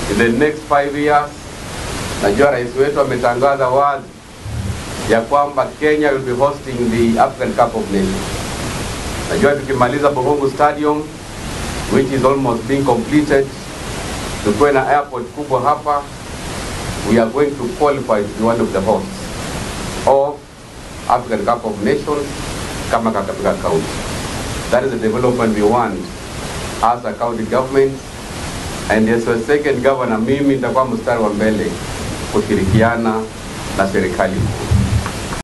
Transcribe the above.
in the next 5 years, najua rais wetu ametangaza wazi ya kwamba Kenya will be hosting the African Cup of Nations. Najua tukimaliza Bukhungu Stadium, which is almost being completed, tukuwe na airport kubwa hapa, we are going to qualify to be one of the hosts of African Cup of Nations kama Kakamega County. That is the development we want as a county government, and as a second governor, mimi nitakuwa mstari wa mbele kushirikiana na serikali.